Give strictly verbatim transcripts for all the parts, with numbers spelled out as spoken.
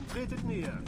Tretet näher.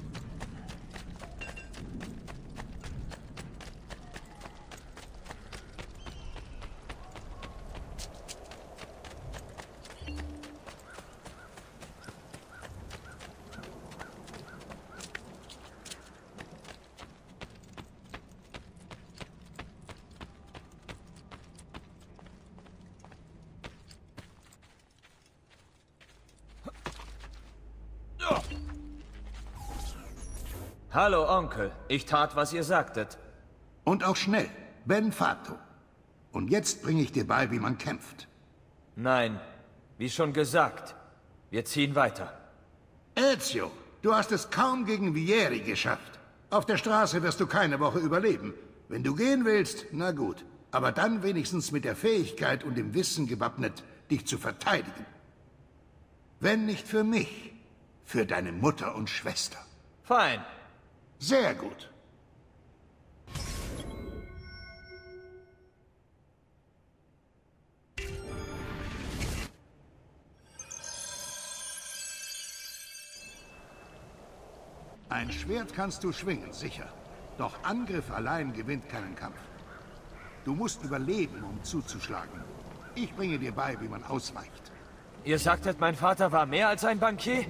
Hallo, Onkel. Ich tat, was ihr sagtet. Und auch schnell. Ben Fato. Und jetzt bringe ich dir bei, wie man kämpft. Nein, wie schon gesagt. Wir ziehen weiter. Ezio, du hast es kaum gegen Vieri geschafft. Auf der Straße wirst du keine Woche überleben. Wenn du gehen willst, na gut. Aber dann wenigstens mit der Fähigkeit und dem Wissen gewappnet, dich zu verteidigen. Wenn nicht für mich, für deine Mutter und Schwester. Fein. Sehr gut. Ein Schwert kannst du schwingen, sicher. Doch Angriff allein gewinnt keinen Kampf. Du musst überleben, um zuzuschlagen. Ich bringe dir bei, wie man ausweicht. Ihr sagtet, mein Vater war mehr als ein Bankier?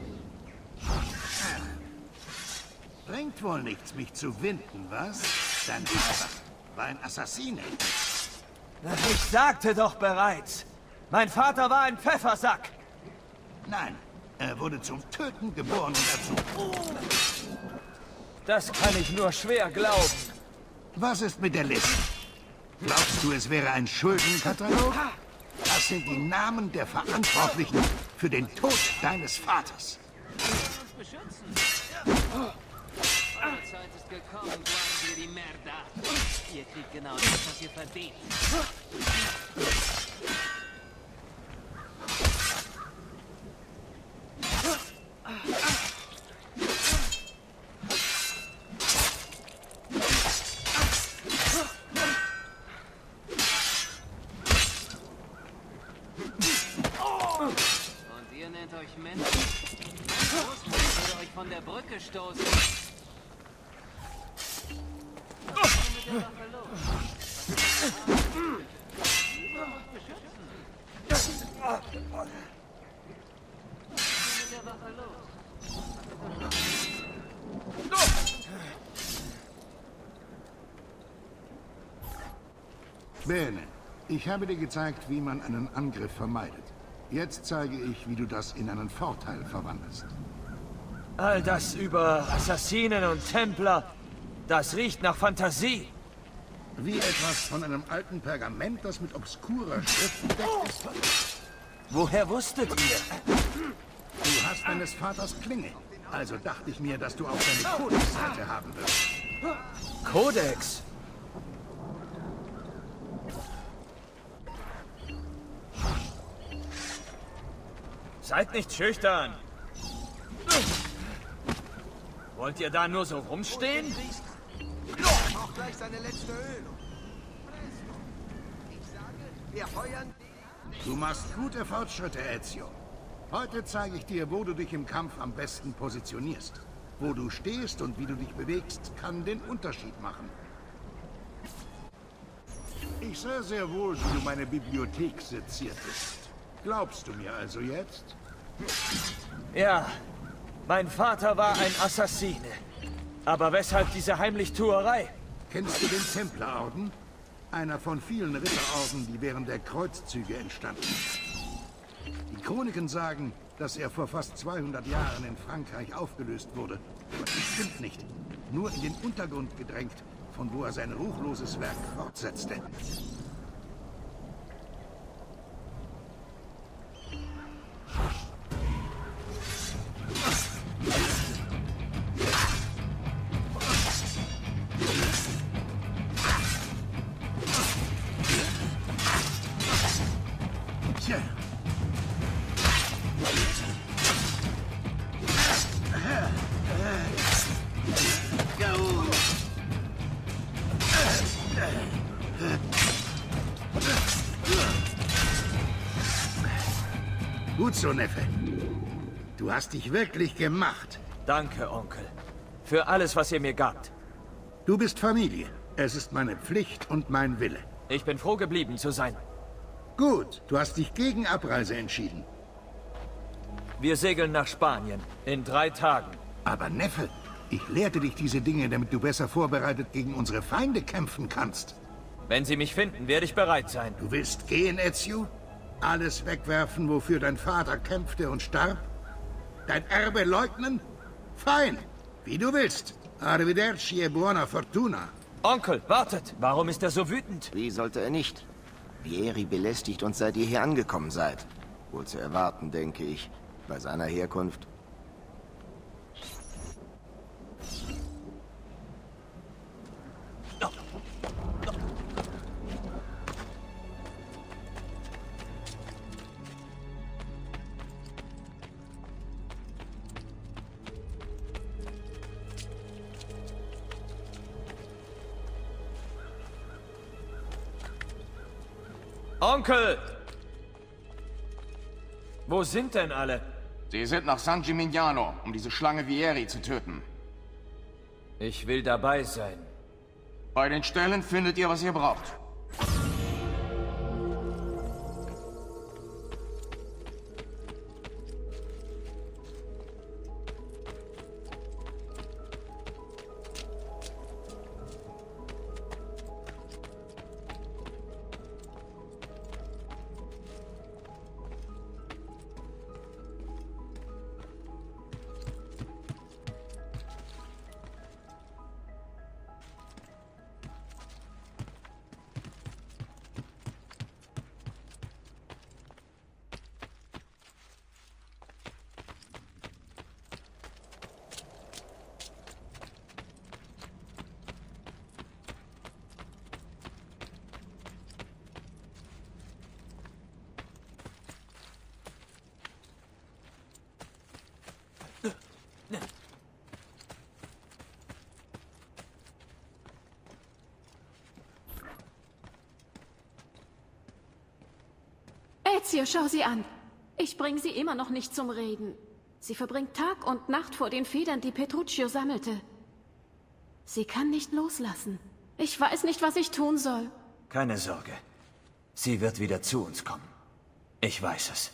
Bringt wohl nichts, mich zu winden, was? Dein Vater war ein Assassine. Ich sagte doch bereits, mein Vater war ein Pfeffersack. Nein, er wurde zum Töten geboren und erzogen. Das kann ich nur schwer glauben. Was ist mit der Liste? Glaubst du, es wäre ein Schuldenkatalog? Das sind die Namen der Verantwortlichen für den Tod deines Vaters. Eure Zeit ist gekommen, Guardia di Merda. Ihr kriegt genau das, was ihr verdient. Und ihr nennt euch Männer? Mein Großmutter würde euch von der Brücke stoßen. Bene, ich habe dir gezeigt, wie man einen Angriff vermeidet. Jetzt zeige ich, wie du das in einen Vorteil verwandelst. All das über Assassinen und Templer, das riecht nach Fantasie. Wie etwas von einem alten Pergament, das mit obskurer Schrift bedeckt ist. Woher wusstet ihr? Du hast deines Vaters Klinge. Also dachte ich mir, dass du auch deine Kodex-Seite haben wirst. Kodex? Seid nicht schüchtern. Wollt ihr da nur so rumstehen? Auch gleich seine letzte Ölung. Ich sage, wir feuern. Du machst gute Fortschritte, Ezio. Heute zeige ich dir, wo du dich im Kampf am besten positionierst. Wo du stehst und wie du dich bewegst, kann den Unterschied machen. Ich sehe sehr wohl, wie du meine Bibliothek seziertest. Glaubst du mir also jetzt? Ja, mein Vater war ein Assassine. Aber weshalb diese Heimlichtuerei? Kennst du den Templerorden? Einer von vielen Ritterorden, die während der Kreuzzüge entstanden. Die Chroniken sagen, dass er vor fast zweihundert Jahren in Frankreich aufgelöst wurde. Aber das stimmt nicht. Nur in den Untergrund gedrängt, von wo er sein ruchloses Werk fortsetzte. Gut so, Neffe. Du hast dich wirklich gemacht. Danke, Onkel. Für alles, was ihr mir gabt. Du bist Familie. Es ist meine Pflicht und mein Wille. Ich bin froh geblieben zu sein. Gut, du hast dich gegen Abreise entschieden. Wir segeln nach Spanien. In drei Tagen. Aber Neffe, ich lehrte dich diese Dinge, damit du besser vorbereitet gegen unsere Feinde kämpfen kannst. Wenn sie mich finden, werde ich bereit sein. Du willst gehen, Ezio? Alles wegwerfen, wofür dein Vater kämpfte und starb? Dein Erbe leugnen? Fein, wie du willst. Arrivederci e buona fortuna. Onkel, wartet! Warum ist er so wütend? Wie sollte er nicht? Vieri belästigt uns, seit ihr hier angekommen seid. Wohl zu erwarten, denke ich, bei seiner Herkunft. Onkel! Wo sind denn alle? Sie sind nach San Gimignano, um diese Schlange Vieri zu töten. Ich will dabei sein. Bei den Stellen findet ihr, was ihr braucht. Ezio, schau sie an. Ich bringe sie immer noch nicht zum Reden. Sie verbringt Tag und Nacht vor den Federn, die Petruccio sammelte. Sie kann nicht loslassen. Ich weiß nicht, was ich tun soll. Keine Sorge. Sie wird wieder zu uns kommen. Ich weiß es.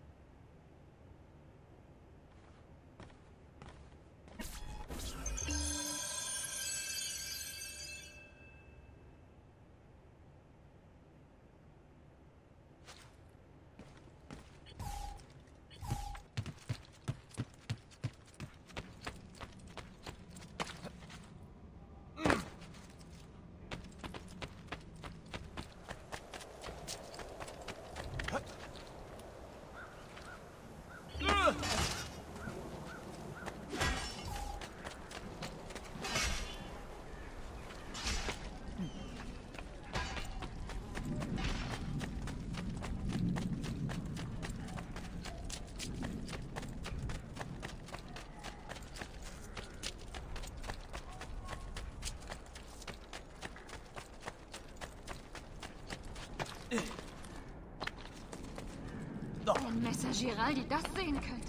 Wenn Messer Giraldi das sehen könnte.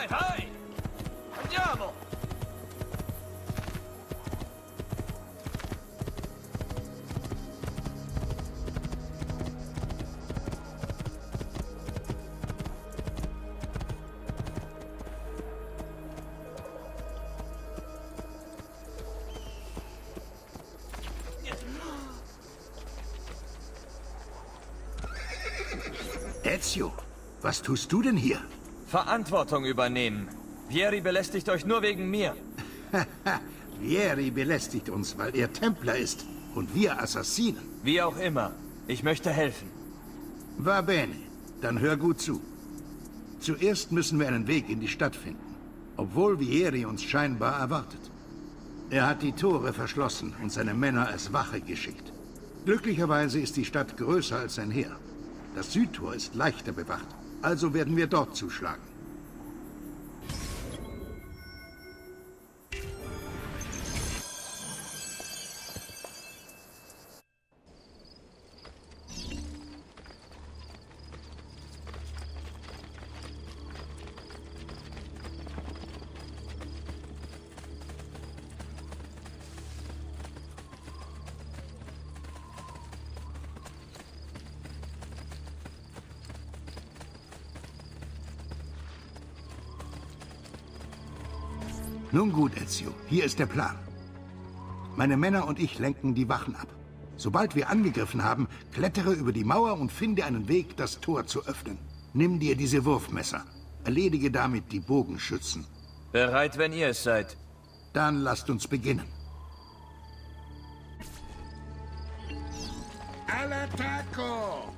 vai! Andiamo! Ezio, was tust du denn hier? Verantwortung übernehmen. Vieri belästigt euch nur wegen mir. Vieri belästigt uns, weil er Templer ist und wir Assassinen. Wie auch immer. Ich möchte helfen. Va bene, dann hör gut zu. Zuerst müssen wir einen Weg in die Stadt finden, obwohl Vieri uns scheinbar erwartet. Er hat die Tore verschlossen und seine Männer als Wache geschickt. Glücklicherweise ist die Stadt größer als sein Heer. Das Südtor ist leichter bewacht, also werden wir dort zuschlagen. Nun gut, Ezio, hier ist der Plan. Meine Männer und ich lenken die Wachen ab. Sobald wir angegriffen haben, klettere über die Mauer und finde einen Weg, das Tor zu öffnen. Nimm dir diese Wurfmesser. Erledige damit die Bogenschützen. Bereit, wenn ihr es seid. Dann lasst uns beginnen. All'attacco!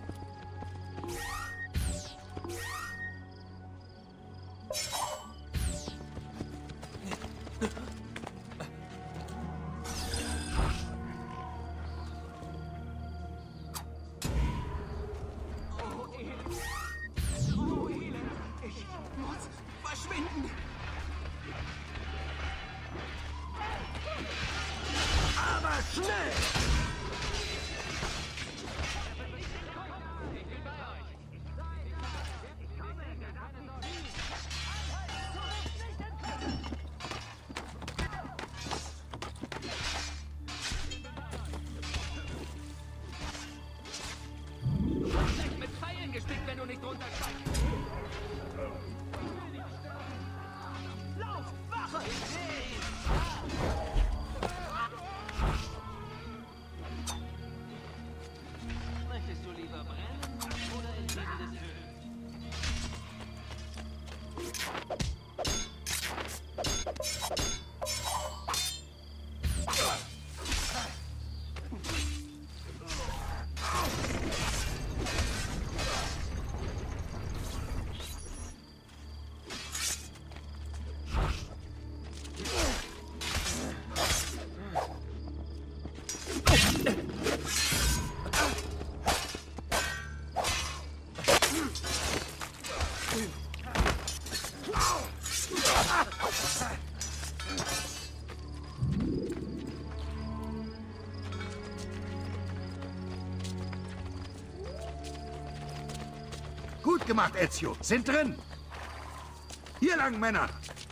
Gut gemacht, Ezio. Sind drin. Hier lang, Männer.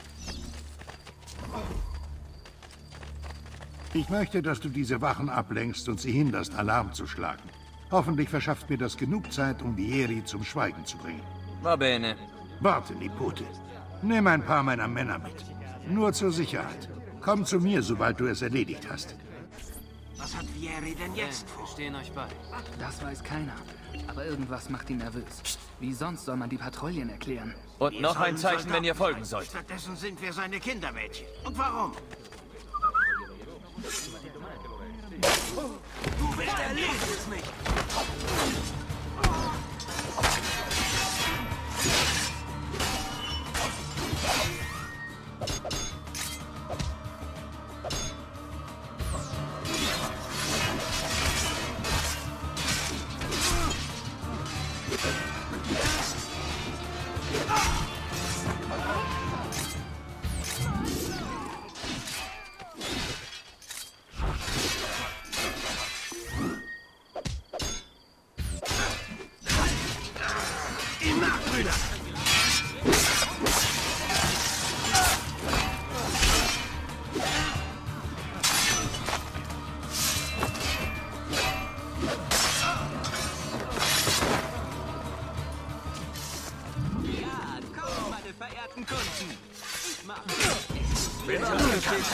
Ich möchte, dass du diese Wachen ablenkst und sie hinderst, Alarm zu schlagen. Hoffentlich verschafft mir das genug Zeit, um Vieri zum Schweigen zu bringen. Va bene. Warte, Nipote. Nimm ein paar meiner Männer mit. Nur zur Sicherheit. Komm zu mir, sobald du es erledigt hast. Was hat Vieri denn jetzt vor? Wir stehen euch bei. Das weiß keiner. Aber irgendwas macht ihn nervös. Wie sonst soll man die Patrouillen erklären? Und Wir noch ein sollen Zeichen, wenn Soldaten ihr folgen sein. sollt. Stattdessen sind wir seine Kindermädchen. Und warum? Du bist erledigt es nicht.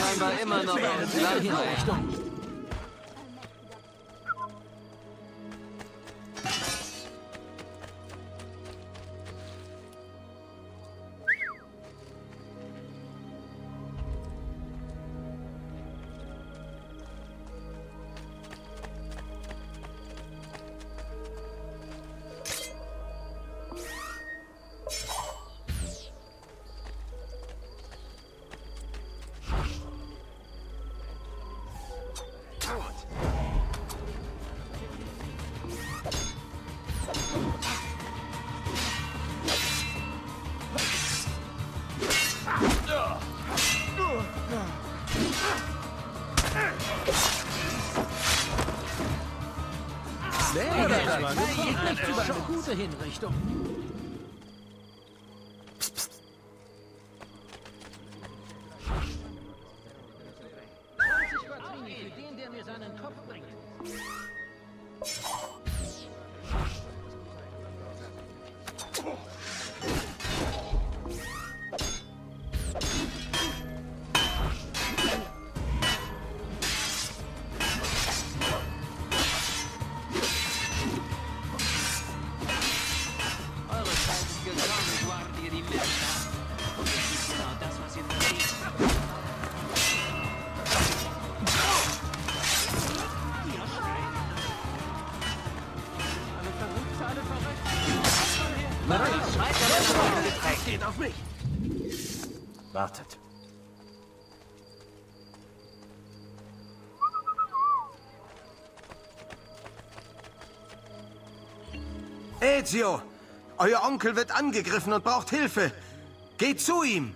scheinbar immer noch eine gleiche Richtung. Das war eine gute Hinrichtung. zwanzig Quattrini für den, der mir seinen Kopf bringt. Geht auf mich! Wartet. Ezio! Euer Onkel wird angegriffen und braucht Hilfe! Geht zu ihm!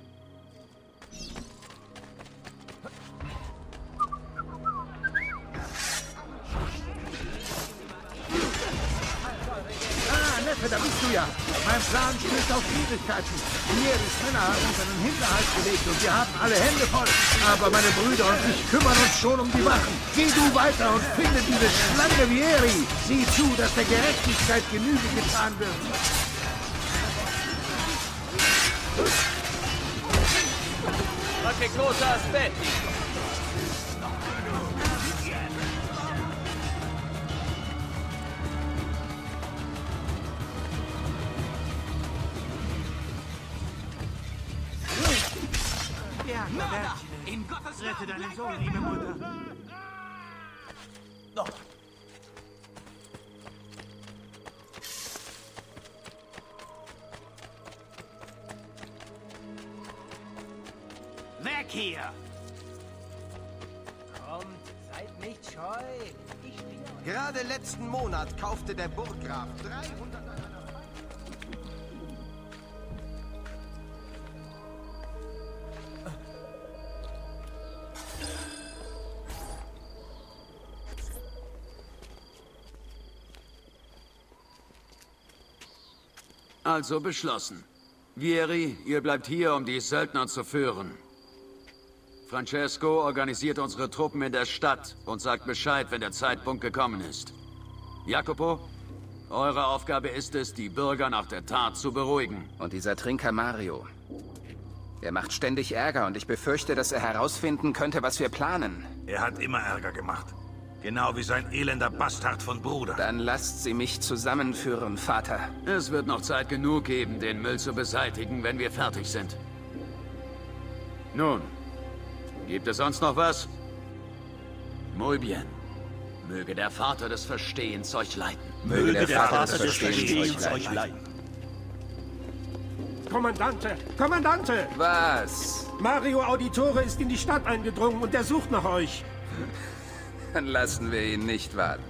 Da bist du ja. Mein Plan stößt auf Schwierigkeiten. Vieris Männer haben uns einen Hinterhalt gelegt und wir haben alle Hände voll. Aber meine Brüder und ich kümmern uns schon um die Wachen. Geh du weiter und finde diese Schlange Vieri. Sieh zu, dass der Gerechtigkeit Genüge getan wird. Ma che cosa aspetti? Mörder! In Gottes Rette deinen Sohn, liebe Mutter! No. Weg hier! Kommt, seid nicht scheu. Ich bin Gerade letzten Monat kaufte der Burggraf dreihundert... Also beschlossen. Vieri, ihr bleibt hier, um die Söldner zu führen. Francesco organisiert unsere Truppen in der Stadt und sagt Bescheid, wenn der Zeitpunkt gekommen ist. Jacopo, eure Aufgabe ist es, die Bürger nach der Tat zu beruhigen. Und dieser Trinker Mario. Er macht ständig Ärger und ich befürchte, dass er herausfinden könnte, was wir planen. Er hat immer Ärger gemacht. Genau wie sein elender Bastard von Bruder. Dann lasst sie mich zusammenführen, Vater. Es wird noch Zeit genug geben, den Müll zu beseitigen, wenn wir fertig sind. Nun, gibt es sonst noch was? Muy bien. Möge der Vater des Verstehens euch leiten. Möge der, der Vater, Vater des Verstehens euch leiten. Kommandante! Kommandante! Was? Mario Auditore ist in die Stadt eingedrungen und er sucht nach euch. Dann lassen wir ihn nicht warten.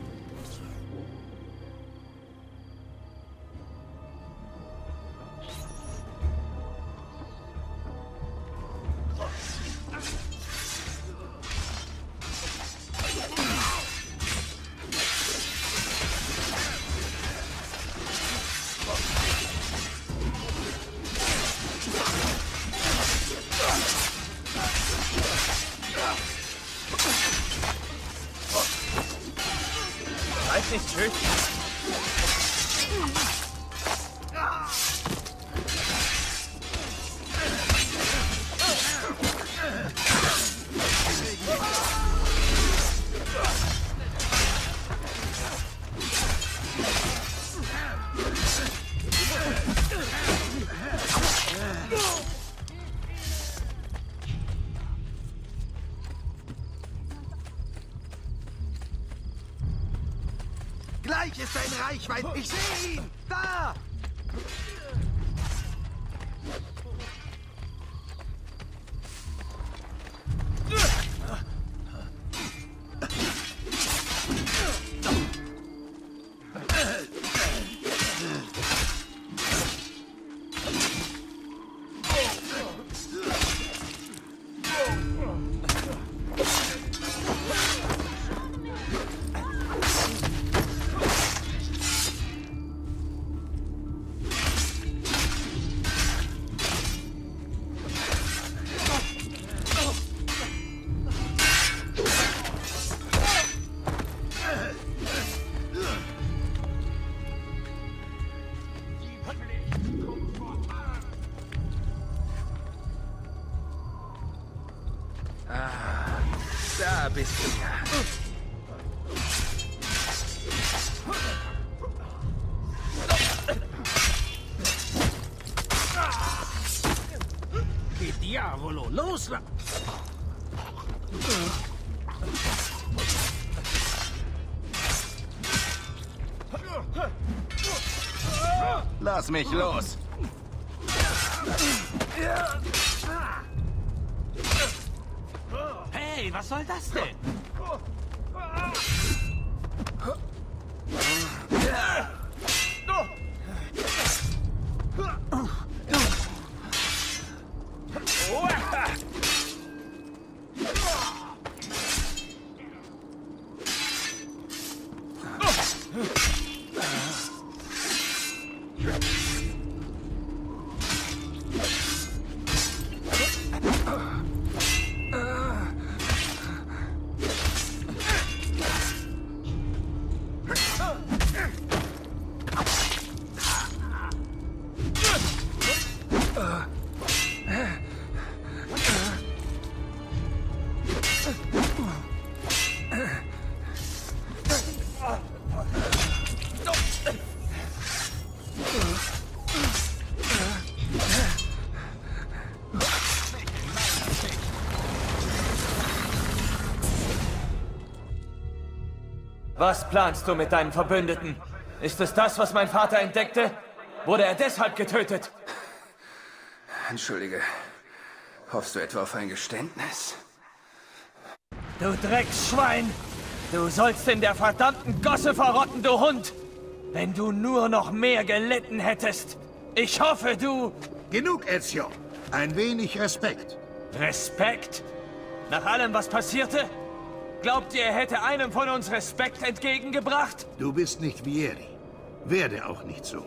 Seid nicht schüchtern. Gleich ist er in Reichweite. Ich sehe ihn! Da! Da bist du ja. Che diavolo, los! Lass mich los! Hey, was soll das denn? Was planst du mit deinen Verbündeten? Ist es das, was mein Vater entdeckte? Wurde er deshalb getötet? Entschuldige. Hoffst du etwa auf ein Geständnis? Du Drecksschwein! Du sollst in der verdammten Gosse verrotten, du Hund! Wenn du nur noch mehr gelitten hättest! Ich hoffe, du... Genug, Ezio! Ein wenig Respekt. Respekt? Nach allem, was passierte? Glaubt ihr, er hätte einem von uns Respekt entgegengebracht? Du bist nicht Vieri. Werde auch nicht so.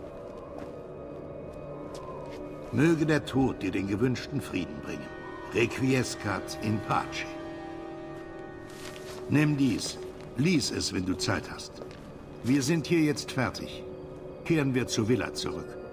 Möge der Tod dir den gewünschten Frieden bringen. Requiescat in pace. Nimm dies. Lies es, wenn du Zeit hast. Wir sind hier jetzt fertig. Kehren wir zur Villa zurück.